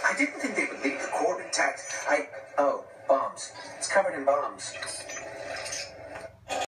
I didn't think they would leak the Corbin tax. Oh, bombs. It's covered in bombs.